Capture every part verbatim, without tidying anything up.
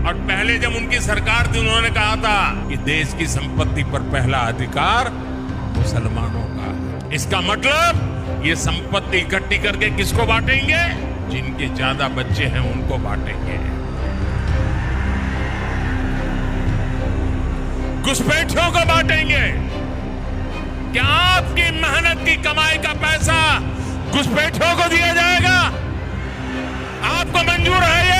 और पहले जब उनकी सरकार थी उन्होंने कहा था कि देश की संपत्ति पर पहला अधिकार मुसलमानों का। इसका मतलब ये संपत्ति इकट्ठी करके किसको बांटेंगे? जिनके ज्यादा बच्चे हैं उनको बांटेंगे। घुसपैठियों को बांटेंगे। क्या आपकी मेहनत की कमाई का पैसा घुसपैठियों को दिया जाएगा? आपको मंजूर है ये?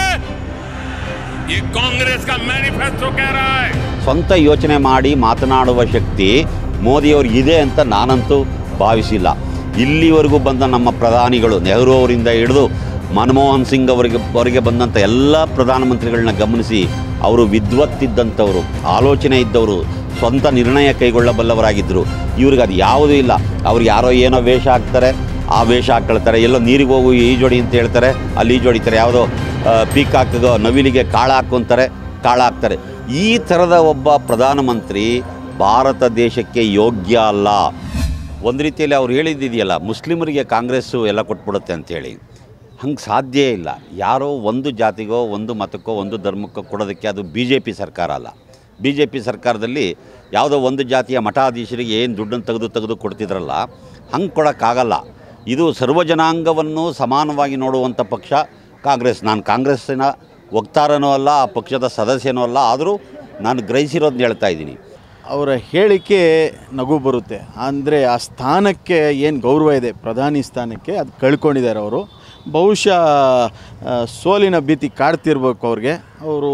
ये कांग्रेस का मैनिफेस्टो कह रहा है। ಸ್ವಂತ ಯೋಚನೆ ಮಾಡಿ ಮಾತನಾಡುವ ಶಕ್ತಿ ಮೋದಿಯವರಿಗಿದೆ ಅಂತ ನಾನಂತೂ ಭಾವಿಸಿಲ್ಲ. ಇಲ್ಲಿವರೆಗೂ ಬಂದ ನಮ್ಮ ಪ್ರಧಾನಿಗಳು ನೆಹರು ಅವರಿಂದ ಹಿಡಿದು ಮನಮೋಹನ್ ಸಿಂಗ್ ಅವರಿಗೆ ಅವರಿಗೆ ಬಂದಂಥ ಎಲ್ಲ ಪ್ರಧಾನಮಂತ್ರಿಗಳನ್ನ ಗಮನಿಸಿ ಅವರು ವಿದ್ವತ್ತಿದ್ದಂಥವರು, ಆಲೋಚನೆ ಇದ್ದವರು, ಸ್ವಂತ ನಿರ್ಣಯ ಕೈಗೊಳ್ಳಬಲ್ಲವರಾಗಿದ್ದರು. ಇವ್ರಿಗೆ ಅದು ಯಾವುದೂ ಇಲ್ಲ. ಅವ್ರು ಯಾರೋ ಏನೋ ವೇಷ ಹಾಕ್ತಾರೆ, ಆ ವೇಷ ಹಾಕ್ಕೊಳ್ತಾರೆ. ಎಲ್ಲೋ ನೀರಿಗೆ ಹೋಗು ಈಜೋಡಿ ಅಂತ ಹೇಳ್ತಾರೆ, ಅಲ್ಲಿ ಈಜೋಡಿತಾರೆ. ಯಾವುದೋ ಪೀಕಾಕ್ಗೋ ನವಿಲಿಗೆ ಕಾಳು ಹಾಕ್ಕೊಂತಾರೆ, ಕಾಳು ಹಾಕ್ತಾರೆ. ಈ ಥರದ ಒಬ್ಬ ಪ್ರಧಾನಮಂತ್ರಿ ಭಾರತ ದೇಶಕ್ಕೆ ಯೋಗ್ಯ ಅಲ್ಲ. ಒಂದು ರೀತಿಯಲ್ಲಿ ಅವ್ರು ಹೇಳಿದ್ದಿದೆಯಲ್ಲ, ಮುಸ್ಲಿಮರಿಗೆ ಕಾಂಗ್ರೆಸ್ಸು ಎಲ್ಲ ಕೊಟ್ಬಿಡುತ್ತೆ ಅಂಥೇಳಿ. ಹಂಗೆ ಸಾಧ್ಯ ಇಲ್ಲ. ಯಾರೋ ಒಂದು ಜಾತಿಗೋ ಒಂದು ಮತಕ್ಕೋ ಒಂದು ಧರ್ಮಕ್ಕೋ ಕೊಡೋದಕ್ಕೆ ಅದು ಬಿ ಜೆ ಪಿ ಸರ್ಕಾರ ಅಲ್ಲ. ಬಿ ಜೆ ಪಿ ಸರ್ಕಾರದಲ್ಲಿ ಯಾವುದೋ ಒಂದು ಜಾತಿಯ ಮಠಾಧೀಶರಿಗೆ ಏನು ದುಡ್ಡನ್ನು ತೆಗೆದು ತೆಗೆದು ಕೊಡ್ತಿದ್ರಲ್ಲ, ಹಂಗೆ ಕೊಡೋಕ್ಕಾಗಲ್ಲ. ಇದು ಸರ್ವಜನಾಂಗವನ್ನು ಸಮಾನವಾಗಿ ನೋಡುವಂಥ ಪಕ್ಷ ಕಾಂಗ್ರೆಸ್. ನಾನು ಕಾಂಗ್ರೆಸ್ಸಿನ ವಕ್ತಾರನೂ ಅಲ್ಲ, ಆ ಪಕ್ಷದ ಸದಸ್ಯನೂ ಅಲ್ಲ. ಆದರೂ ನಾನು ಗ್ರಹಿಸಿರೋದನ್ನ ಹೇಳ್ತಾ ಇದ್ದೀನಿ. ಅವರ ಹೇಳಿಕೆ ನಗು ಬರುತ್ತೆ. ಅಂದರೆ ಆ ಸ್ಥಾನಕ್ಕೆ ಏನು ಗೌರವ ಇದೆ, ಪ್ರಧಾನಿ ಸ್ಥಾನಕ್ಕೆ, ಅದು ಕಳ್ಕೊಂಡಿದ್ದಾರೆ ಅವರು. ಬಹುಶಃ ಸೋಲಿನ ಭೀತಿ ಕಾಡ್ತಿರ್ಬೇಕು ಅವ್ರಿಗೆ. ಅವರು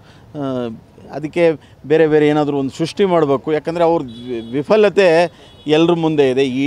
ಅದಕ್ಕೆ ಬೇರೆ ಬೇರೆ ಏನಾದರೂ ಒಂದು ಸೃಷ್ಟಿ ಮಾಡಬೇಕು. ಯಾಕಂದರೆ ಅವ್ರ ವಿಫಲತೆ ಎಲ್ಲರ ಮುಂದೆ ಇದೆ. ಈ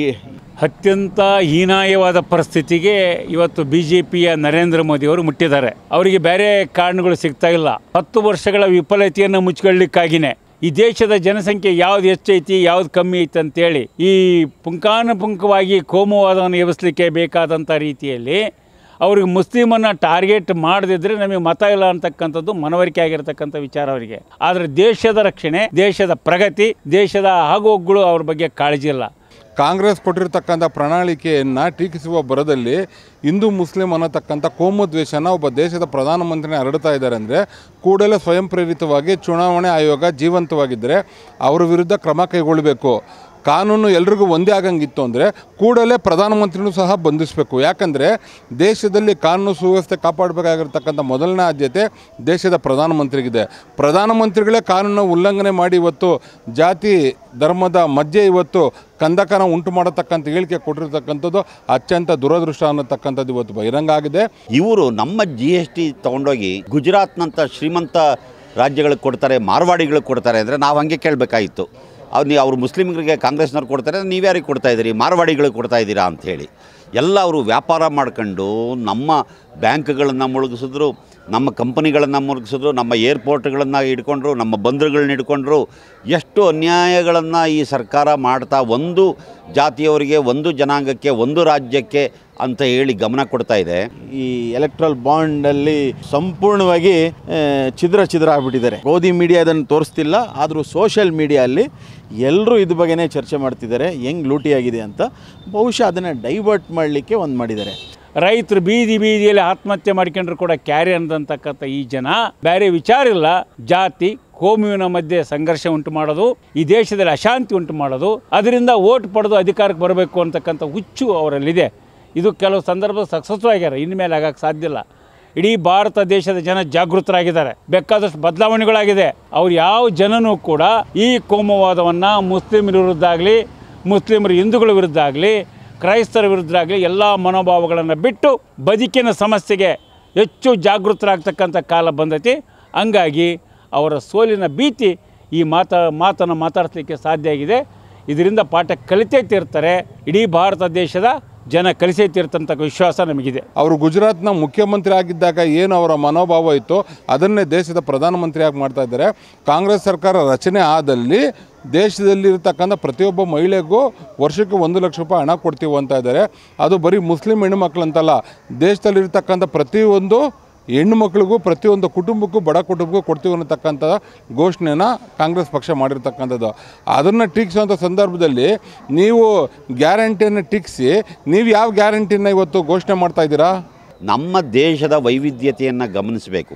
ಅತ್ಯಂತ ಹೀನಾಯವಾದ ಪರಿಸ್ಥಿತಿಗೆ ಇವತ್ತು ಬಿ ಜೆ ಪಿಯ ನರೇಂದ್ರ ಮೋದಿಯವರು ಮುಟ್ಟಿದ್ದಾರೆ. ಅವರಿಗೆ ಬೇರೆ ಕಾರಣಗಳು ಸಿಗ್ತಾ ಇಲ್ಲ. ಹತ್ತು ವರ್ಷಗಳ ವಿಫಲತೆಯನ್ನು ಮುಚ್ಚಿಕೊಳ್ಳಿಕ್ಕಾಗಿಯೇ ಈ ದೇಶದ ಜನಸಂಖ್ಯೆ ಯಾವ್ದು ಹೆಚ್ಚೈತಿ ಯಾವ್ದು ಕಮ್ಮಿ ಐತಿ ಅಂತೇಳಿ ಈ ಪುಂಖಾನುಪುಂಖವಾಗಿ ಕೋಮುವಾದವನ್ನು ಎಬ್ಬಿಸಲಿಕ್ಕೆ ಬೇಕಾದಂಥ ರೀತಿಯಲ್ಲಿ ಅವ್ರಿಗೆ ಮುಸ್ಲಿಮನ್ನು ಟಾರ್ಗೆಟ್ ಮಾಡದಿದ್ದರೆ ನಮಗೆ ಮತ ಇಲ್ಲ ಅಂತಕ್ಕಂಥದ್ದು ಮನವರಿಕೆ ಆಗಿರತಕ್ಕಂಥ ವಿಚಾರ ಅವರಿಗೆ. ಆದರೆ ದೇಶದ ರಕ್ಷಣೆ, ದೇಶದ ಪ್ರಗತಿ, ದೇಶದ ಆಗೋಗುಗಳು ಅವ್ರ ಬಗ್ಗೆ ಕಾಳಜಿ ಇಲ್ಲ. ಕಾಂಗ್ರೆಸ್ ಕೊಟ್ಟಿರ್ತಕ್ಕಂಥ ಪ್ರಣಾಳಿಕೆಯನ್ನು ಟೀಕಿಸುವ ಬರದಲ್ಲಿ ಹಿಂದೂ ಮುಸ್ಲಿಂ ಅನ್ನತಕ್ಕಂಥ ಕೋಮು ದ್ವೇಷನ ಒಬ್ಬ ದೇಶದ ಪ್ರಧಾನಮಂತ್ರಿನೇ ಹರಡ್ತಾ ಇದ್ದಾರೆ ಅಂದರೆ ಕೂಡಲೇ ಸ್ವಯಂ ಪ್ರೇರಿತವಾಗಿ ಚುನಾವಣೆ ಆಯೋಗ ಜೀವಂತವಾಗಿದ್ದರೆ ಅವರ ವಿರುದ್ಧ ಕ್ರಮ ಕೈಗೊಳ್ಳಬೇಕು. ಕಾನೂನು ಎಲ್ರಿಗೂ ಒಂದೇ ಆಗಂಗಿತ್ತು ಅಂದರೆ ಕೂಡಲೇ ಪ್ರಧಾನಮಂತ್ರಿನೂ ಸಹ ಬಂಧಿಸಬೇಕು. ಯಾಕಂದರೆ ದೇಶದಲ್ಲಿ ಕಾನೂನು ಸುವ್ಯವಸ್ಥೆ ಕಾಪಾಡಬೇಕಾಗಿರ್ತಕ್ಕಂಥ ಮೊದಲನೇ ಆದ್ಯತೆ ದೇಶದ ಪ್ರಧಾನಮಂತ್ರಿಗಿದೆ. ಪ್ರಧಾನಮಂತ್ರಿಗಳೇ ಕಾನೂನು ಉಲ್ಲಂಘನೆ ಮಾಡಿ ಇವತ್ತು ಜಾತಿ ಧರ್ಮದ ಮಧ್ಯೆ ಇವತ್ತು ಕಂದಕನ ಉಂಟು ಮಾಡತಕ್ಕಂಥ ಹೇಳಿಕೆ ಕೊಟ್ಟಿರ್ತಕ್ಕಂಥದ್ದು ಅತ್ಯಂತ ದುರದೃಷ್ಟ ಅನ್ನತಕ್ಕಂಥದ್ದು ಇವತ್ತು ಬಹಿರಂಗ ಆಗಿದೆ. ಇವರು ನಮ್ಮ ಜಿ ಎಸ್ ಟಿ ತೊಗೊಂಡೋಗಿ ಗುಜರಾತ್ನಂಥ ಶ್ರೀಮಂತ ರಾಜ್ಯಗಳಿಗೆ ಕೊಡ್ತಾರೆ, ಮಾರ್ವಾಡಿಗಳಿಗೆ ಕೊಡ್ತಾರೆ ಅಂದರೆ ನಾವು ಹಾಗೆ ಕೇಳಬೇಕಾಗಿತ್ತು. ಅವ್ರು ನೀವು ಅವರು ಮುಸ್ಲಿಮ್ಗಳಿಗೆ ಕಾಂಗ್ರೆಸ್ನವ್ರು ಕೊಡ್ತಾರೆ, ನೀವ್ಯಾರಿಗೆ ಕೊಡ್ತಾಯಿದ್ದೀರಿ, ಮಾರ್ವಾಡಿಗಳಿಗೆ ಕೊಡ್ತಾಯಿದ್ದೀರಾ ಅಂಥೇಳಿ ಎಲ್ಲ ಅವರು ವ್ಯಾಪಾರ ಮಾಡ್ಕೊಂಡು ನಮ್ಮ ಬ್ಯಾಂಕ್ಗಳನ್ನು ಮುಳುಗಿಸಿದ್ರು, ನಮ್ಮ ಕಂಪನಿಗಳನ್ನು ಮುಳುಗಿಸಿದ್ರು, ನಮ್ಮ ಏರ್ಪೋರ್ಟ್ಗಳನ್ನು ಹಿಡ್ಕೊಂಡ್ರು, ನಮ್ಮ ಬಂದರುಗಳನ್ನ ಹಿಡ್ಕೊಂಡ್ರು. ಎಷ್ಟು ಅನ್ಯಾಯಗಳನ್ನು ಈ ಸರ್ಕಾರ ಮಾಡ್ತಾ ಒಂದು ಜಾತಿಯವರಿಗೆ, ಒಂದು ಜನಾಂಗಕ್ಕೆ, ಒಂದು ರಾಜ್ಯಕ್ಕೆ ಅಂತ ಹೇಳಿ ಗಮನ ಕೊಡ್ತಾ ಇದೆ. ಈ ಎಲೆಕ್ಟ್ರಲ್ ಬಾಂಡಲ್ಲಿ ಸಂಪೂರ್ಣವಾಗಿ ಚಿದ್ರ ಚಿದ್ರ ಆಗಿಬಿಟ್ಟಿದ್ದಾರೆ. ಗೋಧಿ ಮೀಡಿಯಾ ಅದನ್ನು ತೋರಿಸ್ತಿಲ್ಲ, ಆದರೂ ಸೋಷಿಯಲ್ ಮೀಡಿಯಲ್ಲಿ ಎಲ್ಲರೂ ಇದ್ರ ಬಗ್ಗೆನೇ ಚರ್ಚೆ ಮಾಡ್ತಿದ್ದಾರೆ, ಹೆಂಗೆ ಲೂಟಿಯಾಗಿದೆ ಅಂತ. ಬಹುಶಃ ಅದನ್ನು ಡೈವರ್ಟ್ ಮಾಡಲಿಕ್ಕೆ ಒಂದು ಮಾಡಿದ್ದಾರೆ. ರೈತರು ಬೀದಿ ಬೀದಿಯಲ್ಲಿ ಆತ್ಮಹತ್ಯೆ ಮಾಡ್ಕೊಂಡ್ರು ಕೂಡ ಕ್ಯಾರಿ ಅಂತಕ್ಕಂಥ ಈ ಜನ ಬೇರೆ ವಿಚಾರ ಇಲ್ಲ. ಜಾತಿ ಕೋಮುವಿನ ಮಧ್ಯೆ ಸಂಘರ್ಷ ಉಂಟು ಮಾಡೋದು, ಈ ದೇಶದಲ್ಲಿ ಅಶಾಂತಿ ಉಂಟು ಮಾಡೋದು, ಅದರಿಂದ ಓಟ್ ಪಡೆದು ಅಧಿಕಾರಕ್ಕೆ ಬರಬೇಕು ಅಂತಕ್ಕಂಥ ಹುಚ್ಚು ಅವರಲ್ಲಿದೆ. ಇದು ಕೆಲವು ಸಂದರ್ಭ ಸಕ್ಸಸ್ಸು ಆಗ್ಯಾರ, ಇನ್ಮೇಲೆ ಆಗಕ್ಕೆ ಸಾಧ್ಯ ಇಲ್ಲ. ಇಡೀ ಭಾರತ ದೇಶದ ಜನ ಜಾಗೃತರಾಗಿದ್ದಾರೆ, ಬೇಕಾದಷ್ಟು ಬದಲಾವಣೆಗಳಾಗಿದೆ. ಅವ್ರು ಯಾವ ಜನನೂ ಕೂಡ ಈ ಕೋಮುವಾದವನ್ನು ಮುಸ್ಲಿಮರ ವಿರುದ್ಧ ಆಗಲಿ, ಮುಸ್ಲಿಮರ ಹಿಂದೂಗಳ ವಿರುದ್ಧ ಆಗಲಿ, ಕ್ರೈಸ್ತರ ವಿರುದ್ಧ ಆಗಲಿ ಎಲ್ಲ ಮನೋಭಾವಗಳನ್ನು ಬಿಟ್ಟು ಬದುಕಿನ ಸಮಸ್ಯೆಗೆ ಹೆಚ್ಚು ಜಾಗೃತರಾಗ್ತಕ್ಕಂಥ ಕಾಲ ಬಂದೈತಿ. ಹಂಗಾಗಿ ಅವರ ಸೋಲಿನ ಭೀತಿ ಈ ಮಾತಾ ಮಾತನ್ನು ಮಾತಾಡಿಸ್ಲಿಕ್ಕೆ ಸಾಧ್ಯ ಆಗಿದೆ. ಇದರಿಂದ ಪಾಠ ಕಲಿತೇ ತೀರ್ತಾರೆ. ಇಡೀ ಭಾರತ ದೇಶದ ಜನ ಕಲಿಸೇ ತೀರ್ತಂಥ ವಿಶ್ವಾಸ ನಮಗಿದೆ. ಅವರು ಗುಜರಾತ್ನ ಮುಖ್ಯಮಂತ್ರಿ ಆಗಿದ್ದಾಗ ಏನು ಅವರ ಮನೋಭಾವ ಇತ್ತು ಅದನ್ನೇ ದೇಶದ ಪ್ರಧಾನಮಂತ್ರಿಯಾಗಿ ಮಾಡ್ತಾ ಇದ್ದಾರೆ. ಕಾಂಗ್ರೆಸ್ ಸರ್ಕಾರ ರಚನೆ ಆದಲ್ಲಿ ದೇಶದಲ್ಲಿರ್ತಕ್ಕಂಥ ಪ್ರತಿಯೊಬ್ಬ ಮಹಿಳೆಗೂ ವರ್ಷಕ್ಕೆ ಒಂದು ಲಕ್ಷ ರೂಪಾಯಿ ಹಣ ಕೊಡ್ತೀವಿ ಅಂತ ಇದ್ದಾರೆ. ಅದು ಬರೀ ಮುಸ್ಲಿಂ ಹೆಣ್ಣು ಮಕ್ಕಳಂತಲ್ಲ, ದೇಶದಲ್ಲಿರ್ತಕ್ಕಂಥ ಪ್ರತಿಯೊಂದು ಹೆಣ್ಣು ಮಕ್ಕಳಿಗೂ ಪ್ರತಿಯೊಂದು ಕುಟುಂಬಕ್ಕೂ ಬಡ ಕುಟುಂಬಕ್ಕೂ ಕೊಡ್ತೀವಿ ಅನ್ನತಕ್ಕಂಥ ಘೋಷಣೆನ ಕಾಂಗ್ರೆಸ್ ಪಕ್ಷ ಮಾಡಿರ್ತಕ್ಕಂಥದ್ದು. ಅದನ್ನು ಟೀಕಿಸುವಂಥ ಸಂದರ್ಭದಲ್ಲಿ ನೀವು ಗ್ಯಾರಂಟಿಯನ್ನು ಟೀಕಿಸಿ ನೀವು ಯಾವ ಗ್ಯಾರಂಟಿನ ಇವತ್ತು ಘೋಷಣೆ ಮಾಡ್ತಾ ಇದ್ದೀರಾ? ನಮ್ಮ ದೇಶದ ವೈವಿಧ್ಯತೆಯನ್ನು ಗಮನಿಸಬೇಕು.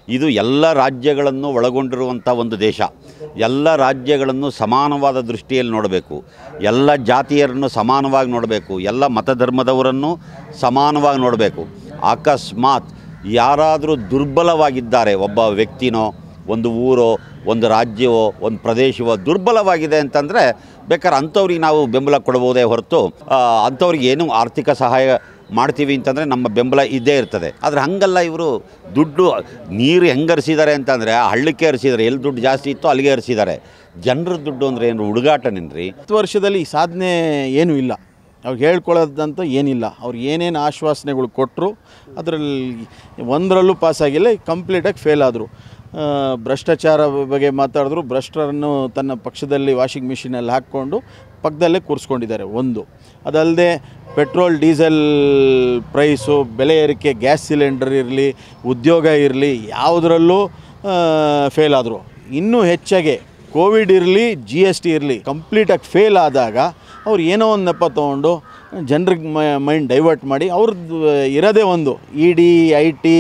ಇದು ಎಲ್ಲ ರಾಜ್ಯಗಳನ್ನು ಒಳಗೊಂಡಿರುವಂಥ ಒಂದು ದೇಶ. ಎಲ್ಲ ರಾಜ್ಯಗಳನ್ನು ಸಮಾನವಾದ ದೃಷ್ಟಿಯಲ್ಲಿ ನೋಡಬೇಕು, ಎಲ್ಲ ಜಾತಿಯರನ್ನು ಸಮಾನವಾಗಿ ನೋಡಬೇಕು, ಎಲ್ಲ ಮತಧರ್ಮದವರನ್ನು ಸಮಾನವಾಗಿ ನೋಡಬೇಕು. ಅಕಸ್ಮಾತ್ ಯಾರಾದರೂ ದುರ್ಬಲವಾಗಿದ್ದಾರೆ, ಒಬ್ಬ ವ್ಯಕ್ತಿನೋ ಒಂದು ಊರೋ ಒಂದು ರಾಜ್ಯವೋ ಒಂದು ಪ್ರದೇಶವೋ ದುರ್ಬಲವಾಗಿದೆ ಅಂತಂದರೆ ಬೇಕಾದ್ರೆ ಅಂಥವ್ರಿಗೆ ನಾವು ಬೆಂಬಲ ಕೊಡ್ಬೋದೇ ಹೊರತು ಅಂಥವ್ರಿಗೆ ಏನು ಆರ್ಥಿಕ ಸಹಾಯ ಮಾಡ್ತೀವಿ ಅಂತಂದರೆ ನಮ್ಮ ಬೆಂಬಲ ಇದ್ದೇ ಇರ್ತದೆ. ಆದರೆ ಹಂಗಲ್ಲ, ಇವರು ದುಡ್ಡು ನೀರು ಹೆಂಗೆ ಹರಿಸಿದ್ದಾರೆ ಅಂತಂದರೆ ಹಳ್ಳಕ್ಕೆ ಹರಿಸಿದ್ದಾರೆ, ಎಲ್ಲಿ ದುಡ್ಡು ಜಾಸ್ತಿ ಇತ್ತು ಅಲ್ಲಿಗೆ ಹರಿಸಿದ್ದಾರೆ. ಜನರ ದುಡ್ಡು ಅಂದರೆ ಏನು ಹುಡುಗಾಟನೇನ್ರಿ? ಹತ್ತು ವರ್ಷದಲ್ಲಿ ಈ ಸಾಧನೆ ಏನೂ ಇಲ್ಲ, ಅವ್ರು ಹೇಳ್ಕೊಳ್ಳೋದಂತ ಏನಿಲ್ಲ. ಅವ್ರು ಏನೇನು ಆಶ್ವಾಸನೆಗಳು ಕೊಟ್ಟರು ಅದರಲ್ಲಿ ಒಂದರಲ್ಲೂ ಪಾಸಾಗಿಲ್ಲ, ಕಂಪ್ಲೀಟಾಗಿ ಫೇಲ್ ಆದರು. ಭ್ರಷ್ಟಾಚಾರ ಬಗ್ಗೆ ಮಾತಾಡಿದ್ರು, ಭ್ರಷ್ಟರನ್ನು ತನ್ನ ಪಕ್ಷದಲ್ಲಿ ವಾಷಿಂಗ್ ಮಿಷಿನಲ್ಲಿ ಹಾಕ್ಕೊಂಡು ಪಕ್ಕದಲ್ಲೇ ಕೂರಿಸ್ಕೊಂಡಿದ್ದಾರೆ ಒಂದು. ಅದಲ್ಲದೆ ಪೆಟ್ರೋಲ್ ಡೀಸೆಲ್ ಪ್ರೈಸು ಬೆಲೆ ಏರಿಕೆ, ಗ್ಯಾಸ್ ಸಿಲಿಂಡರ್ ಇರಲಿ, ಉದ್ಯೋಗ ಇರಲಿ, ಯಾವುದರಲ್ಲೂ ಫೇಲ್ ಆದರು. ಇನ್ನೂ ಹೆಚ್ಚಾಗಿ ಕೋವಿಡ್ ಇರಲಿ, ಜಿ ಎಸ್ ಟಿ ಇರಲಿ, ಕಂಪ್ಲೀಟಾಗಿ ಫೇಲ್ ಆದಾಗ ಅವ್ರು ಏನೋ ಒಂದು ನೆಪ ತೊಗೊಂಡು ಜನರಿಗೆ ಮೈಂಡ್ ಡೈವರ್ಟ್ ಮಾಡಿ ಅವ್ರದ್ದು ಇರೋದೇ ಒಂದು ಇ ಡಿ ಐ ಟಿ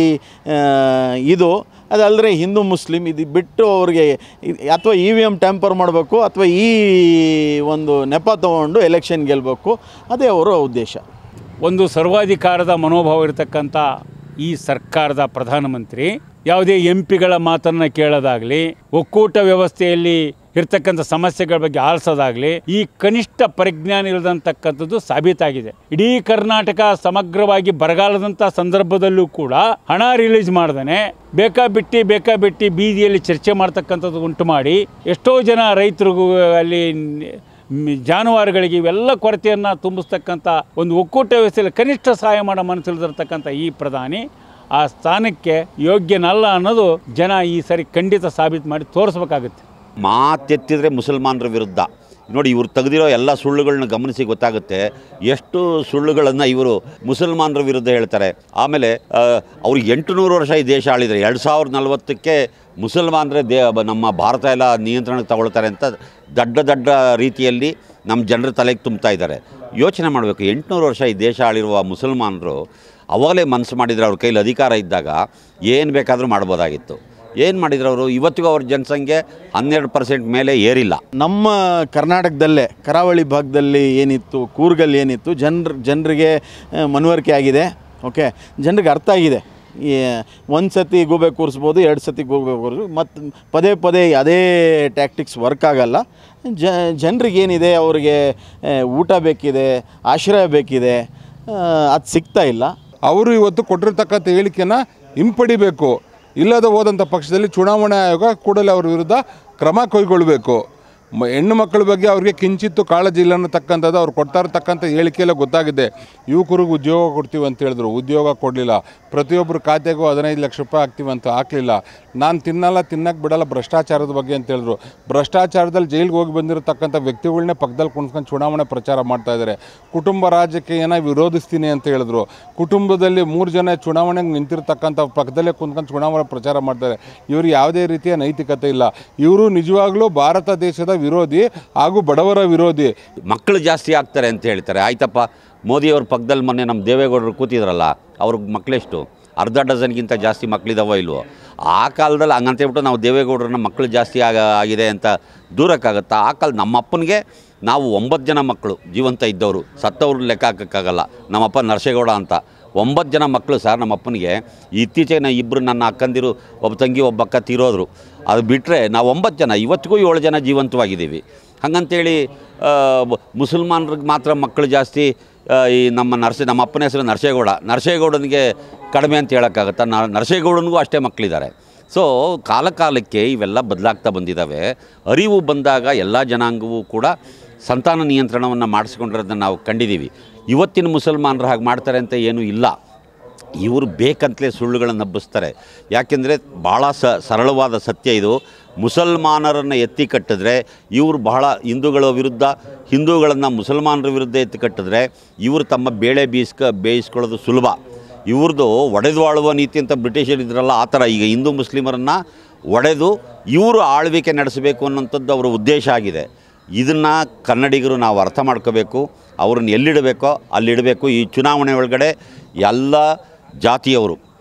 ಇದು. ಅದಲ್ಲದೆ ಹಿಂದೂ ಮುಸ್ಲಿಂ ಇದು ಬಿಟ್ಟು ಅವ್ರಿಗೆ ಅಥವಾ ಇ ವಿ ಎಮ್ ಟ್ಯಾಂಪರ್ ಮಾಡಬೇಕು ಅಥವಾ ಈ ಒಂದು ನೆಪ ತೊಗೊಂಡು ಎಲೆಕ್ಷನ್ ಗೆಲ್ಲಬೇಕು, ಅದೇ ಅವರ ಉದ್ದೇಶ. ಒಂದು ಸರ್ವಾಧಿಕಾರದ ಮನೋಭಾವ ಇರತಕ್ಕಂಥ ಈ ಸರ್ಕಾರದ ಪ್ರಧಾನಮಂತ್ರಿ ಯಾವುದೇ ಎಂ ಪಿಗಳ ಮಾತನ್ನು ಕೇಳೋದಾಗಲಿ, ಒಕ್ಕೂಟ ವ್ಯವಸ್ಥೆಯಲ್ಲಿ ಇರ್ತಕ್ಕಂಥ ಸಮಸ್ಯೆಗಳ ಬಗ್ಗೆ ಆಲಿಸೋದಾಗಲಿ ಈ ಕನಿಷ್ಠ ಪರಿಜ್ಞಾನ ಇಲ್ಲದಂತಕ್ಕಂಥದ್ದು ಸಾಬೀತಾಗಿದೆ. ಇಡೀ ಕರ್ನಾಟಕ ಸಮಗ್ರವಾಗಿ ಬರಗಾಲದಂಥ ಸಂದರ್ಭದಲ್ಲೂ ಕೂಡ ಹಣ ರಿಲೀಸ್ ಮಾಡ್ದೇ ಬೇಕಾಬಿಟ್ಟಿ ಬೇಕಾಬಿಟ್ಟಿ ಬೀದಿಯಲ್ಲಿ ಚರ್ಚೆ ಮಾಡ್ತಕ್ಕಂಥದ್ದು ಉಂಟು ಮಾಡಿ ಎಷ್ಟೋ ಜನ ರೈತರಿಗೂ ಅಲ್ಲಿ ಜಾನುವಾರುಗಳಿಗೆ ಇವೆಲ್ಲ ಕೊರತೆಯನ್ನು ತುಂಬಿಸ್ತಕ್ಕಂಥ ಒಂದು ಒಕ್ಕೂಟ ವ್ಯವಸ್ಥೆಯಲ್ಲಿ ಕನಿಷ್ಠ ಸಹಾಯ ಮಾಡೋ ಮನಸ್ಸಿಲ್ದಿರ್ತಕ್ಕಂಥ ಈ ಪ್ರಧಾನಿ ಆ ಸ್ಥಾನಕ್ಕೆ ಯೋಗ್ಯನಲ್ಲ ಅನ್ನೋದು ಜನ ಈ ಸರಿ ಖಂಡಿತ ಸಾಬೀತು ಮಾಡಿ ತೋರಿಸ್ಬೇಕಾಗುತ್ತೆ. ಮಾತೆತ್ತಿದ್ರೆ ಮುಸಲ್ಮಾನರ ವಿರುದ್ಧ ನೋಡಿ, ಇವರು ತೆಗೆದಿರೋ ಎಲ್ಲ ಸುಳ್ಳುಗಳನ್ನ ಗಮನಿಸಿ ಗೊತ್ತಾಗುತ್ತೆ ಎಷ್ಟು ಸುಳ್ಳುಗಳನ್ನು ಇವರು ಮುಸಲ್ಮಾನರ ವಿರುದ್ಧ ಹೇಳ್ತಾರೆ. ಆಮೇಲೆ ಅವ್ರಿಗೆ ಎಂಟು ನೂರು ವರ್ಷ ಈ ದೇಶ ಆಳಿದರೆ ಎರಡು ಸಾವಿರದ ನಲ್ವತ್ತಕ್ಕೆ ಮುಸಲ್ಮಾನರೇ ದೇ ನಮ್ಮ ಭಾರತ ಎಲ್ಲ ನಿಯಂತ್ರಣಕ್ಕೆ ತಗೊಳ್ತಾರೆ ಅಂತ ದೊಡ್ಡ ದೊಡ್ಡ ರೀತಿಯಲ್ಲಿ ನಮ್ಮ ಜನರ ತಲೆಗೆ ತುಂಬ್ತಾ ಇದ್ದಾರೆ. ಯೋಚನೆ ಮಾಡಬೇಕು, ಎಂಟುನೂರು ವರ್ಷ ಈ ದೇಶ ಆಳಿರುವ ಮುಸಲ್ಮಾನರು ಅವಾಗಲೇ ಮನಸ್ಸು ಮಾಡಿದರೆ ಅವ್ರ ಕೈಲಿ ಅಧಿಕಾರ ಇದ್ದಾಗ ಏನು ಬೇಕಾದರೂ ಮಾಡ್ಬೋದಾಗಿತ್ತು. ಏನು ಮಾಡಿದ್ರು ಅವರು? ಇವತ್ತಿಗೂ ಅವ್ರ ಜನಸಂಖ್ಯೆ ಹನ್ನೆರಡು ಪರ್ಸೆಂಟ್ ಮೇಲೆ ಏರಿಲ್ಲ. ನಮ್ಮ ಕರ್ನಾಟಕದಲ್ಲೇ ಕರಾವಳಿ ಭಾಗದಲ್ಲಿ ಏನಿತ್ತು, ಕೂರ್ಗಲ್ಲಿ ಏನಿತ್ತು, ಜನರ ಜನರಿಗೆ ಮನವರಿಕೆ ಆಗಿದೆ. ಓಕೆ, ಜನರಿಗೆ ಅರ್ಥ ಆಗಿದೆ. ಒಂದು ಸತಿ ಗೂಬೆ ಕೂರಿಸ್ಬೋದು, ಎರಡು ಸತಿ ಗೂಬೆ ಕೂರಿಸ್ಬೋದು, ಮತ್ತು ಪದೇ ಪದೇ ಅದೇ ಟ್ಯಾಕ್ಟಿಕ್ಸ್ ವರ್ಕ್ ಆಗಲ್ಲ. ಜ ಜನರಿಗೇನಿದೆ, ಅವ್ರಿಗೆ ಊಟ ಬೇಕಿದೆ, ಆಶ್ರಯ ಬೇಕಿದೆ, ಅದು ಸಿಗ್ತಾ ಇಲ್ಲ. ಅವರು ಇವತ್ತು ಕೊಟ್ಟಿರ್ತಕ್ಕಂಥ ಹೇಳಿಕೆಯನ್ನು ಹಿಂಪಡಿಬೇಕು. ಇಲ್ಲದ ಹೋದಂಥ ಪಕ್ಷದಲ್ಲಿ ಚುನಾವಣಾ ಆಯೋಗ ಕೂಡಲೇ ಅವ್ರ ವಿರುದ್ಧ ಕ್ರಮ ಕೈಗೊಳ್ಳಬೇಕು. ಮ ಹೆಣ್ಣು ಮಕ್ಕಳ ಬಗ್ಗೆ ಅವ್ರಿಗೆ ಕಿಂಚಿತ್ತು ಕಾಳಜಿ ಇಲ್ಲ ಅನ್ನತಕ್ಕಂಥದ್ದು ಅವ್ರು ಕೊಡ್ತಾ ಇರ್ತಕ್ಕಂಥ ಹೇಳಿಕೆಯಲ್ಲೇ ಗೊತ್ತಾಗಿದೆ. ಯುವಕರಿಗೆ ಉದ್ಯೋಗ ಕೊಡ್ತೀವಿ ಅಂತ ಹೇಳಿದ್ರು, ಉದ್ಯೋಗ ಕೊಡಲಿಲ್ಲ. ಪ್ರತಿಯೊಬ್ಬರು ಖಾತೆಗೂ ಹದಿನೈದು ಲಕ್ಷ ರೂಪಾಯಿ ಹಾಕ್ತೀವಿ ಅಂತ ಹಾಕಲಿಲ್ಲ. ನಾನು ತಿನ್ನಲ್ಲ ತಿನ್ನಕ್ಕೆ ಬಿಡಲ್ಲ ಭ್ರಷ್ಟಾಚಾರದ ಬಗ್ಗೆ ಅಂತ ಹೇಳಿದ್ರು. ಭ್ರಷ್ಟಾಚಾರದಲ್ಲಿ ಜೈಲಿಗೆ ಹೋಗಿ ಬಂದಿರತಕ್ಕಂಥ ವ್ಯಕ್ತಿಗಳನ್ನೇ ಪಕ್ಕದಲ್ಲಿ ಕುಣಿಸ್ಕೊಂಡು ಚುನಾವಣೆ ಪ್ರಚಾರ ಮಾಡ್ತಾಯಿದ್ದಾರೆ. ಕುಟುಂಬ ರಾಜಕೀಯನ ವಿರೋಧಿಸ್ತೀನಿ ಅಂತ ಹೇಳಿದ್ರು. ಕುಟುಂಬದಲ್ಲಿ ಮೂರು ಜನ ಚುನಾವಣೆಗೆ ನಿಂತಿರ್ತಕ್ಕಂಥ ಪಕ್ಕದಲ್ಲೇ ಕುಂತ್ಕೊಂಡು ಚುನಾವಣೆ ಪ್ರಚಾರ ಮಾಡ್ತಾರೆ. ಇವರು ಯಾವುದೇ ರೀತಿಯ ನೈತಿಕತೆ ಇಲ್ಲ. ಇವರು ನಿಜವಾಗ್ಲೂ ಭಾರತ ದೇಶದ ವಿರೋಧಿ ಹಾಗೂ ಬಡವರ ವಿರೋಧಿ. ಮಕ್ಕಳು ಜಾಸ್ತಿ ಆಗ್ತಾರೆ ಅಂತ ಹೇಳ್ತಾರೆ. ಆಯ್ತಪ್ಪ, ಮೋದಿಯವ್ರ ಪಕ್ಕದಲ್ಲಿ ಮೊನ್ನೆ ನಮ್ಮ ದೇವೇಗೌಡರು ಕೂತಿದ್ರಲ್ಲ, ಅವ್ರಿಗೆ ಮಕ್ಕಳೆಷ್ಟು? ಅರ್ಧ ಡಜನ್ಗಿಂತ ಜಾಸ್ತಿ ಮಕ್ಕಳಿದಾವೋ ಇಲ್ವೋ? ಆ ಕಾಲದಲ್ಲಿ ಹಂಗಂತೇಳ್ಬಿಟ್ಟು ನಾವು ದೇವೇಗೌಡರನ್ನ ಮಕ್ಕಳು ಜಾಸ್ತಿ ಆಗ ಆಗಿದೆ ಅಂತ ದೂರಕ್ಕಾಗತ್ತಾ? ಆ ಕಾಲ ನಮ್ಮ ಅಪ್ಪನಿಗೆ ನಾವು ಒಂಬತ್ತು ಜನ ಮಕ್ಕಳು ಜೀವಂತ ಇದ್ದವರು, ಸತ್ತವ್ರು ಲೆಕ್ಕ ಹಾಕೋಕ್ಕಾಗಲ್ಲ. ನಮ್ಮಪ್ಪ ನರಸೇಗೌಡ ಅಂತ ಒಂಬತ್ತು ಜನ ಮಕ್ಕಳು ಸರ್ ನಮ್ಮಪ್ಪನಿಗೆ. ಇತ್ತೀಚೆಗೆ ನಾ ಇಬ್ಬರು ನನ್ನ ಅಕ್ಕಂದಿರು, ಒಬ್ಬ ತಂಗಿ ಒಬ್ಬ ಅಕ್ಕ ತೀರೋದ್ರು. ಅದು ಬಿಟ್ಟರೆ ನಾವು ಒಂಬತ್ತು ಜನ, ಇವತ್ತಿಗೂ ಏಳು ಜನ ಜೀವಂತವಾಗಿದ್ದೀವಿ. ಹಾಗಂತೇಳಿ ಮುಸಲ್ಮಾನರಿಗೆ ಮಾತ್ರ ಮಕ್ಕಳು ಜಾಸ್ತಿ, ಈ ನಮ್ಮ ನರಸೆ ನಮ್ಮ ಅಪ್ಪನ ಹೆಸರು ನರಸೇಗೌಡ, ನರಸೇಗೌಡನಿಗೆ ಕಡಿಮೆ ಅಂತ ಹೇಳೋಕ್ಕಾಗತ್ತಾ? ನರಸೇಗೌಡನಿಗೂ ಅಷ್ಟೇ ಮಕ್ಕಳಿದ್ದಾರೆ. ಸೊ ಕಾಲ ಕಾಲಕ್ಕೆ ಇವೆಲ್ಲ ಬದಲಾಗ್ತಾ ಬಂದಿದ್ದಾವೆ. ಅರಿವು ಬಂದಾಗ ಎಲ್ಲ ಜನಾಂಗವೂ ಕೂಡ ಸಂತಾನ ನಿಯಂತ್ರಣವನ್ನು ಮಾಡಿಸ್ಕೊಂಡಿರೋದನ್ನು ನಾವು ಕಂಡಿದ್ದೀವಿ. ಇವತ್ತಿನ ಮುಸಲ್ಮಾನರು ಹಾಗೆ ಮಾಡ್ತಾರೆ ಅಂತ ಏನೂ ಇಲ್ಲ. ಇವರು ಬೇಕಂತಲೇ ಸುಳ್ಳುಗಳನ್ನು ಹಬ್ಬಿಸ್ತಾರೆ. ಯಾಕೆಂದರೆ ಭಾಳ ಸ ಸರಳವಾದ ಸತ್ಯ ಇದು. ಮುಸಲ್ಮಾನರನ್ನು ಎತ್ತಿ ಕಟ್ಟಿದ್ರೆ ಇವರು ಬಹಳ ಹಿಂದೂಗಳ ವಿರುದ್ಧ, ಹಿಂದೂಗಳನ್ನು ಮುಸಲ್ಮಾನರ ವಿರುದ್ಧ ಎತ್ತಿ ಕಟ್ಟಿದ್ರೆ ಇವರು ತಮ್ಮ ಬೇಳೆ ಬೀಸ್ಕ ಬೇಯಿಸ್ಕೊಳ್ಳೋದು ಸುಲಭ. ಇವ್ರದ್ದು ಒಡೆದು ಆಳುವ ನೀತಿ ಅಂತ ಬ್ರಿಟಿಷರು ಇದ್ರಲ್ಲ, ಆ ಥರ ಈಗ ಹಿಂದೂ ಮುಸ್ಲಿಮರನ್ನು ಒಡೆದು ಇವರು ಆಳ್ವಿಕೆ ನಡೆಸಬೇಕು ಅನ್ನೋಂಥದ್ದು ಅವರ ಉದ್ದೇಶ ಆಗಿದೆ. ಇದನ್ನು ಕನ್ನಡಿಗರು ನಾವು ಅರ್ಥ ಮಾಡ್ಕೋಬೇಕು. ಅವ್ರನ್ನ ಎಲ್ಲಿಡಬೇಕೋ ಅಲ್ಲಿಡಬೇಕು. ಈ ಚುನಾವಣೆ ಒಳಗಡೆ ಎಲ್ಲ ಜಾತಿಯವರು,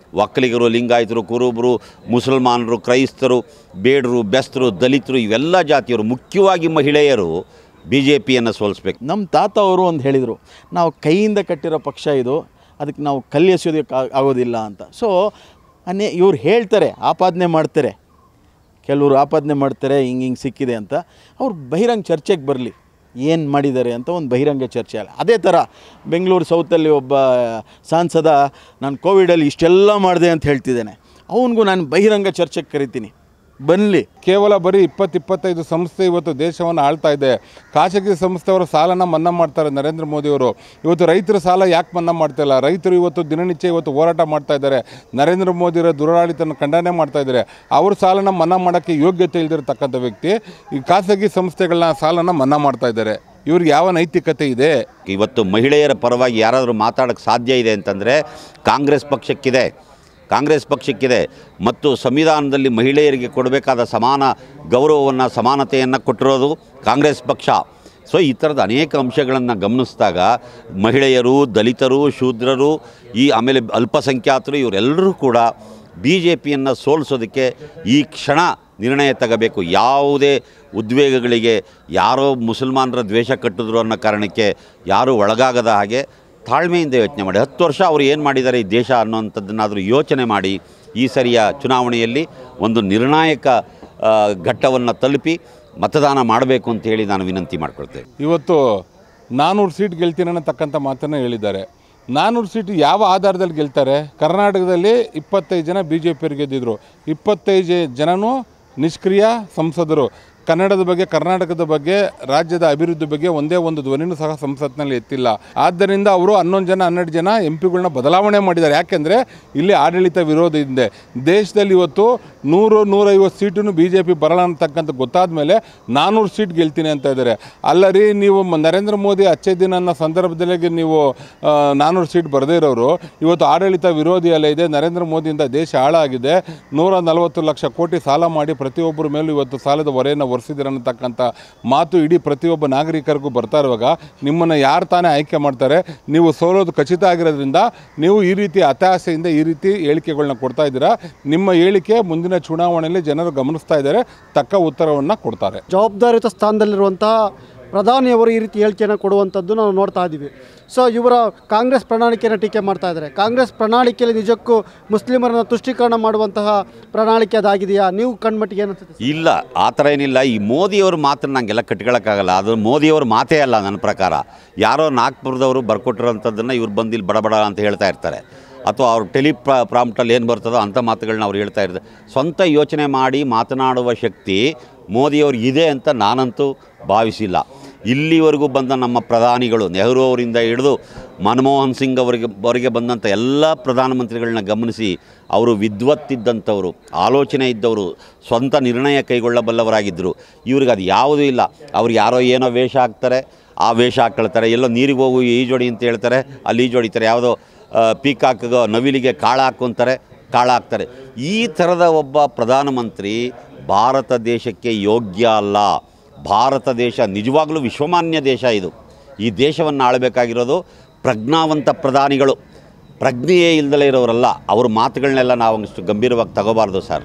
ಒಕ್ಕಲಿಗರು, ಲಿಂಗಾಯತರು, ಕುರುಬರು, ಮುಸಲ್ಮಾನರು, ಕ್ರೈಸ್ತರು, ಬೇಡರು, ಬೆಸ್ತರು, ದಲಿತರು, ಇವೆಲ್ಲ ಜಾತಿಯವರು, ಮುಖ್ಯವಾಗಿ ಮಹಿಳೆಯರು ಬಿ ಜೆ ಪಿಯನ್ನು ಸೋಲಿಸ್ಬೇಕು. ನಮ್ಮ ತಾತ ಅವರು ಒಂದು ಹೇಳಿದರು, ನಾವು ಕೈಯಿಂದ ಕಟ್ಟಿರೋ ಪಕ್ಷ ಇದು, ಅದಕ್ಕೆ ನಾವು ಕಲ್ಲೆಸೆಯೋದಕ್ಕೆ ಆಗೋದಿಲ್ಲ ಅಂತ. ಸೊ ಅನ್ನೇ ಇವ್ರು ಹೇಳ್ತಾರೆ, ಆಪಾದನೆ ಮಾಡ್ತಾರೆ, ಕೆಲವರು ಆಪಾದನೆ ಮಾಡ್ತಾರೆ ಹಿಂಗೆ ಹಿಂಗೆ ಸಿಕ್ಕಿದೆ ಅಂತ. ಅವ್ರು ಬಹಿರಂಗ ಚರ್ಚೆಗೆ ಬರಲಿ, ಏನು ಮಾಡಿದ್ದಾರೆ ಅಂತ ಒಂದು ಬಹಿರಂಗ ಚರ್ಚೆ ಅಲ್ಲ. ಅದೇ ಥರ ಬೆಂಗಳೂರು ಸೌತಲ್ಲಿ ಒಬ್ಬ ಸಾಂಸದ ನಾನು ಕೋವಿಡಲ್ಲಿ ಇಷ್ಟೆಲ್ಲ ಮಾಡಿದೆ ಅಂತ ಹೇಳ್ತಿದ್ದೇನೆ, ಅವನಿಗೂ ನಾನು ಬಹಿರಂಗ ಚರ್ಚೆಗೆ ಕರಿತೀನಿ, ಬನ್ನಲಿ. ಕೇವಲ ಬರೀ ಇಪ್ಪತ್ತು ಇಪ್ಪತ್ತೈದು ಸಂಸ್ಥೆ ಇವತ್ತು ದೇಶವನ್ನು ಆಳ್ತಾ ಇದೆ. ಖಾಸಗಿ ಸಂಸ್ಥೆಯವರ ಸಾಲನ ಮನ್ನಾ ಮಾಡ್ತಾರೆ ನರೇಂದ್ರ ಮೋದಿಯವರು. ಇವತ್ತು ರೈತರ ಸಾಲ ಯಾಕೆ ಮನ್ನಾ ಮಾಡ್ತಾಯಿಲ್ಲ? ರೈತರು ಇವತ್ತು ದಿನನಿತ್ಯ ಇವತ್ತು ಹೋರಾಟ ಮಾಡ್ತಾ ಇದ್ದಾರೆ, ನರೇಂದ್ರ ಮೋದಿಯವರ ದುರಾಡಳಿತನ ಖಂಡನೆ ಮಾಡ್ತಾ ಇದ್ದಾರೆ. ಅವ್ರ ಸಾಲನ ಮನ್ನಾ ಮಾಡೋಕ್ಕೆ ಯೋಗ್ಯತೆ ಇಲ್ದಿರತಕ್ಕಂಥ ವ್ಯಕ್ತಿ ಈ ಖಾಸಗಿ ಸಂಸ್ಥೆಗಳನ್ನ ಸಾಲನ ಮನ್ನಾ ಮಾಡ್ತಾ ಇದ್ದಾರೆ. ಇವ್ರಿಗೆ ಯಾವ ನೈತಿಕತೆ ಇದೆ? ಇವತ್ತು ಮಹಿಳೆಯರ ಪರವಾಗಿ ಯಾರಾದರೂ ಮಾತಾಡೋಕ್ಕೆ ಸಾಧ್ಯ ಇದೆ ಅಂತಂದರೆ ಕಾಂಗ್ರೆಸ್ ಪಕ್ಷಕ್ಕಿದೆ ಕಾಂಗ್ರೆಸ್ ಪಕ್ಷಕ್ಕಿದೆ ಮತ್ತು ಸಂವಿಧಾನದಲ್ಲಿ ಮಹಿಳೆಯರಿಗೆ ಕೊಡಬೇಕಾದ ಸಮಾನ ಗೌರವವನ್ನು, ಸಮಾನತೆಯನ್ನು ಕೊಟ್ಟಿರೋದು ಕಾಂಗ್ರೆಸ್ ಪಕ್ಷ. ಸೊ ಈ ಥರದ ಅನೇಕ ಅಂಶಗಳನ್ನು ಗಮನಿಸಿದಾಗ ಮಹಿಳೆಯರು, ದಲಿತರು, ಶೂದ್ರರು, ಈ ಆಮೇಲೆ ಅಲ್ಪಸಂಖ್ಯಾತರು ಇವರೆಲ್ಲರೂ ಕೂಡ ಬಿ ಜೆ ಪಿಯನ್ನು ಸೋಲಿಸೋದಕ್ಕೆ ಈ ಕ್ಷಣ ನಿರ್ಣಯ ತಗೋಬೇಕು. ಯಾವುದೇ ಉದ್ವೇಗಗಳಿಗೆ, ಯಾರೋ ಮುಸಲ್ಮಾನರ ದ್ವೇಷ ಕಟ್ಟಿದ್ರು ಅನ್ನೋ ಕಾರಣಕ್ಕೆ ಯಾರೂ ಒಳಗಾಗದ ಹಾಗೆ ತಾಳ್ಮೆಯಿಂದ ಯೋಚನೆ ಮಾಡಿ, ಹತ್ತು ವರ್ಷ ಅವರು ಏನು ಮಾಡಿದ್ದಾರೆ ಈ ದೇಶ ಅನ್ನೋಂಥದ್ದನ್ನಾದರೂ ಯೋಚನೆ ಮಾಡಿ ಈ ಸರಿಯ ಚುನಾವಣೆಯಲ್ಲಿ ಒಂದು ನಿರ್ಣಾಯಕ ಘಟ್ಟವನ್ನು ತಲುಪಿ ಮತದಾನ ಮಾಡಬೇಕು ಅಂತ ಹೇಳಿ ನಾನು ವಿನಂತಿ ಮಾಡ್ಕೊಳ್ತೇನೆ. ಇವತ್ತು ನಾನ್ನೂರು ಸೀಟ್ ಗೆಲ್ತೀನಿ ಅನ್ನತಕ್ಕಂಥ ಮಾತನ್ನು ಹೇಳಿದ್ದಾರೆ. ನಾನ್ನೂರು ಸೀಟು ಯಾವ ಆಧಾರದಲ್ಲಿ ಗೆಲ್ತಾರೆ? ಕರ್ನಾಟಕದಲ್ಲಿ ಇಪ್ಪತ್ತೈದು ಜನ ಬಿ ಜೆ ಪಿಯವ್ರು ಗೆದ್ದಿದ್ರು, ಇಪ್ಪತ್ತೈದು ಜನನೂ ನಿಷ್ಕ್ರಿಯ ಸಂಸದರು. ಕನ್ನಡದ ಬಗ್ಗೆ, ಕರ್ನಾಟಕದ ಬಗ್ಗೆ, ರಾಜ್ಯದ ಅಭಿವೃದ್ಧಿ ಬಗ್ಗೆ ಒಂದೇ ಒಂದು ಧ್ವನಿನೂ ಸಹ ಸಂಸತ್ನಲ್ಲಿ ಎತ್ತಿಲ್ಲ. ಆದ್ದರಿಂದ ಅವರು ಹನ್ನೊಂದು ಜನ ಹನ್ನೆರಡು ಜನ ಎಂ ಪಿಗಳನ್ನ ಬದಲಾವಣೆ ಮಾಡಿದ್ದಾರೆ. ಯಾಕೆಂದರೆ ಇಲ್ಲಿ ಆಡಳಿತ ವಿರೋಧ ಇದೆ. ದೇಶದಲ್ಲಿ ಇವತ್ತು ನೂರು ನೂರೈವತ್ತು ಸೀಟನ್ನು ಬಿ ಜೆ ಪಿ ಬರಲ್ಲ ಅಂತಕ್ಕಂಥ ಗೊತ್ತಾದ ಮೇಲೆ ನಾನ್ನೂರು ಸೀಟ್ ಗೆಲ್ತೀನಿ ಅಂತ ಇದ್ದಾರೆ. ಅಲ್ಲ ರೀ, ನೀವು ನರೇಂದ್ರ ಮೋದಿ ಅಚ್ಚೆ ದಿನ ಅನ್ನೋ ಸಂದರ್ಭದಲ್ಲಿ ನೀವು ನಾನ್ನೂರು ಸೀಟ್ ಬರದೇ ಇರೋರು ಇವತ್ತು ಆಡಳಿತ ವಿರೋಧಿ ಅಲ್ಲ ಇದೆ. ನರೇಂದ್ರ ಮೋದಿಯಿಂದ ದೇಶ ಹಾಳಾಗಿದೆ. ನೂರ ನಲವತ್ತು ಲಕ್ಷ ಕೋಟಿ ಸಾಲ ಮಾಡಿ ಪ್ರತಿಯೊಬ್ಬರ ಮೇಲೂ ಇವತ್ತು ಸಾಲದ ಹೊರೆಯನ್ನು ಹೊರಿಸಿದಿರನ್ನತಕ್ಕಂಥ ಮಾತು ಇಡೀ ಪ್ರತಿಯೊಬ್ಬ ನಾಗರಿಕರಿಗೂ ಬರ್ತಾ ಇರುವಾಗ ನಿಮ್ಮನ್ನು ಯಾರು ತಾನೇ ಆಯ್ಕೆ ಮಾಡ್ತಾರೆ? ನೀವು ಸೋಲೋದು ಖಚಿತ ಆಗಿರೋದ್ರಿಂದ ನೀವು ಈ ರೀತಿ ಹತಾಶೆಯಿಂದ ಈ ರೀತಿ ಹೇಳಿಕೆಗಳನ್ನ ಕೊಡ್ತಾ ಇದ್ದೀರಾ. ನಿಮ್ಮ ಹೇಳಿಕೆ ಮುಂದಿನ ಚುನಾವಣೆಯಲ್ಲಿ ಜನರು ಗಮನಿಸ್ತಾ ಇದ್ದಾರೆ, ತಕ್ಕ ಉತ್ತರವನ್ನು ಕೊಡ್ತಾರೆ. ಜವಾಬ್ದಾರಿಯುತ ಸ್ಥಾನದಲ್ಲಿರುವಂತಹ ಪ್ರಧಾನಿಯವರು ಈ ರೀತಿ ಹೇಳಿಕೆಯನ್ನು ಕೊಡುವಂಥದ್ದು ನಾವು ನೋಡ್ತಾ ಇದ್ದೀವಿ. ಸೊ ಇವರ ಕಾಂಗ್ರೆಸ್ ಪ್ರಣಾಳಿಕೆಯನ್ನು ಟೀಕೆ ಮಾಡ್ತಾ ಇದ್ದಾರೆ. ಕಾಂಗ್ರೆಸ್ ಪ್ರಣಾಳಿಕೆಯಲ್ಲಿ ನಿಜಕ್ಕೂ ಮುಸ್ಲಿಮರನ್ನು ತುಷ್ಟೀಕರಣ ಮಾಡುವಂತಹ ಪ್ರಣಾಳಿಕೆ ಅದಾಗಿದೆಯಾ? ನೀವು ಕಣ್ಮಟ್ಟಿಗೆ ಏನು ಅನಿಸುತ್ತೆ? ಇಲ್ಲ, ಆ ಥರ ಏನಿಲ್ಲ. ಈ ಮೋದಿಯವ್ರ ಮಾತನ್ನು ನಂಗೆಲ್ಲ ಕಟ್ಕೊಳ್ಳೋಕ್ಕಾಗಲ್ಲ. ಅದು ಮೋದಿಯವ್ರ ಮಾತೇ ಅಲ್ಲ ನನ್ನ ಪ್ರಕಾರ. ಯಾರೋ ನಾಗ್ಪುರದವರು ಬರ್ಕೊಟ್ಟಿರೋಂಥದ್ದನ್ನು ಇವ್ರು ಬಂದಿಲ್ಲಿ ಬಡ ಬಡ ಅಂತ ಹೇಳ್ತಾ ಇರ್ತಾರೆ, ಅಥವಾ ಅವ್ರ ಟೆಲಿ ಪ್ರಾ ಪ್ರಾಂಪ್ಟಲ್ಲಿ ಏನು ಬರ್ತದೋ ಅಂಥ ಮಾತುಗಳನ್ನ ಅವ್ರು ಹೇಳ್ತಾ ಇರ್ತಾರೆ. ಸ್ವಂತ ಯೋಚನೆ ಮಾಡಿ ಮಾತನಾಡುವ ಶಕ್ತಿ ಮೋದಿಯವ್ರಿಗೆ ಇದೆ ಅಂತ ನಾನಂತೂ ಭಾವಿಸಿಲ್ಲ. ಇಲ್ಲಿವರೆಗೂ ಬಂದ ನಮ್ಮ ಪ್ರಧಾನಿಗಳು, ನೆಹರು ಅವರಿಂದ ಹಿಡಿದು ಮನಮೋಹನ್ ಸಿಂಗ್ ಅವರಿಗೆ ಅವರಿಗೆ ಬಂದಂಥ ಎಲ್ಲ ಪ್ರಧಾನಮಂತ್ರಿಗಳನ್ನ ಗಮನಿಸಿ, ಅವರು ವಿದ್ವತ್ತಿದ್ದಂಥವರು, ಆಲೋಚನೆ ಇದ್ದವರು, ಸ್ವಂತ ನಿರ್ಣಯ ಕೈಗೊಳ್ಳಬಲ್ಲವರಾಗಿದ್ದರು. ಇವ್ರಿಗೆ ಅದು ಯಾವುದೂ ಇಲ್ಲ. ಅವ್ರು ಯಾರೋ ಏನೋ ವೇಷ ಹಾಕ್ತಾರೆ, ಆ ವೇಷ ಹಾಕ್ಕೊಳ್ತಾರೆ. ಎಲ್ಲೋ ನೀರಿಗೆ ಹೋಗು ಈಜೋಡಿ ಅಂತ ಹೇಳ್ತಾರೆ, ಅಲ್ಲಿ ಈಜೋಡಿತಾರೆ. ಯಾವುದೋ ಪೀಕಾಕ್ಗೋ ನವಿಲಿಗೆ ಕಾಳು ಹಾಕ್ಕೊಂತಾರೆ, ಕಾಳು ಹಾಕ್ತಾರೆ. ಈ ಥರದ ಒಬ್ಬ ಪ್ರಧಾನಮಂತ್ರಿ ಭಾರತ ದೇಶಕ್ಕೆ ಯೋಗ್ಯ ಅಲ್ಲ. ಭಾರತ ದೇಶ ನಿಜವಾಗಲೂ ವಿಶ್ವಮಾನ್ಯ ದೇಶ. ಇದು ಈ ದೇಶವನ್ನು ಆಳಬೇಕಾಗಿರೋದು ಪ್ರಜ್ಞಾವಂತ ಪ್ರಧಾನಿಗಳು, ಪ್ರಜ್ಞೆಯೇ ಇಲ್ಲದಲೇ ಇರೋರಲ್ಲ. ಅವ್ರ ಮಾತುಗಳನ್ನೆಲ್ಲ ನಾವು ಅಷ್ಟು ಗಂಭೀರವಾಗಿ ತಗೋಬಾರ್ದು ಸರ್.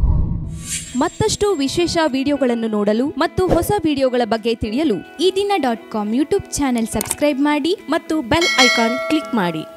ಮತ್ತಷ್ಟು ವಿಶೇಷ ವಿಡಿಯೋಗಳನ್ನು ನೋಡಲು ಮತ್ತು ಹೊಸ ವಿಡಿಯೋಗಳ ಬಗ್ಗೆ ತಿಳಿಯಲು Ee Dina dot com YouTube channel subscribe ಮಾಡಿ ಮತ್ತು ಬೆಲ್ ಐಕಾನ್ ಕ್ಲಿಕ್ ಮಾಡಿ.